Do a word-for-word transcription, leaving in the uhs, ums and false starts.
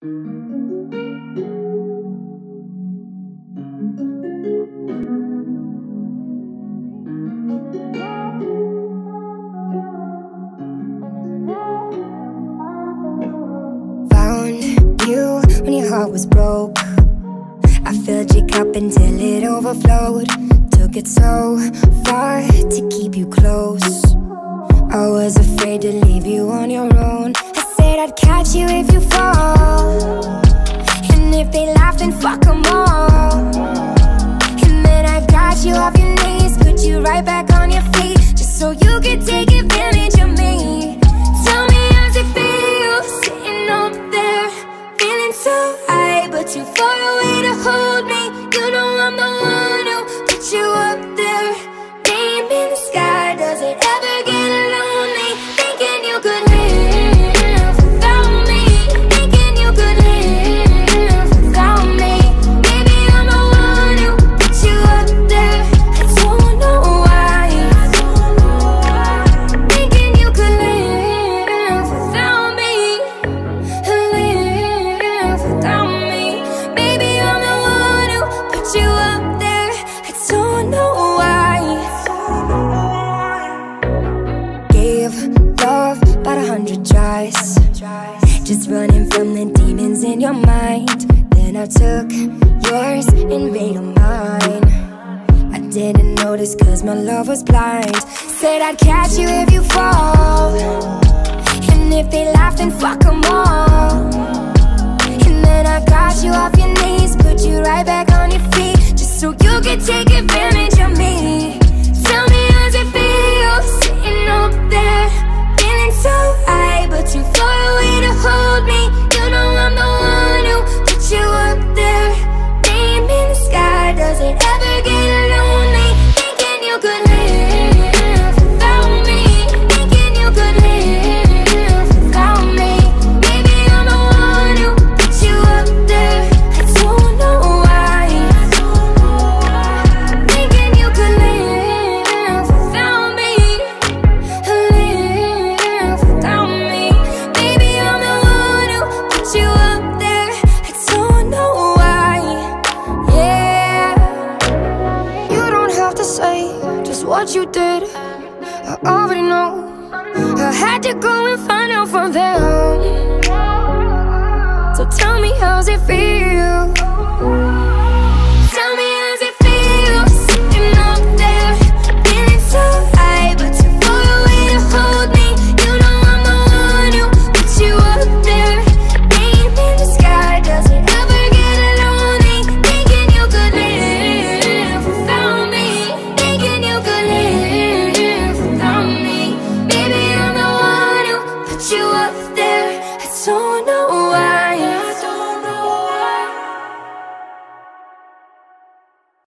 Found you when your heart was broke. I filled your cup until it overflowed. Took it so far to keep you close. I was afraid to leave you on your own. I said I'd catch you if you fall, and if they laugh then fuck them all. And then I got you off your knees, put you right back on your feet, just so you could take advantage of me. Tell me how's it feel, sitting up there, feeling so high, but too far away to hold me. You know I'm the one who put you up there, name in the sky. Does it ever get lonely, thinking you could live without me, thinking you could live without me? Maybe I'm the one who put you up there, I don't know why, thinking you could live without me, live without me. Maybe I'm the one who put you up there, I don't know why. Gave love about a hundred tries, just running from the demons in your mind. Then I took yours and made them mine. I didn't notice cause my love was blind. Said I'd catch you if you fall, and if they laugh then fuck them all. And then I got you off your knees, put you right back on your feet, just so you could take advantage of me. Tell me how's it feel, sitting up there, feeling so high, but too far away to hold me. You know I'm the one who put you up there, name in the sky. Does it ever get lonely, thinking you could live without me, thinking you could live without me? Maybe I'm the one who put you up there, I don't know why, thinking you could live without me, live without me. Maybe I'm the one who put you up there, I don't know why. Yeah, you don't have to say just what you did, I already know. I had to go and find out from them. So tell me how's it feel, tell me how's it feel, sitting up there, feeling so high, but too far away to hold me. You know I'm the one who put you up there, name in the sky. Does it ever get lonely, thinking you could live without me, thinking you could live without me? Maybe I'm the one who put you up there, I don't know why.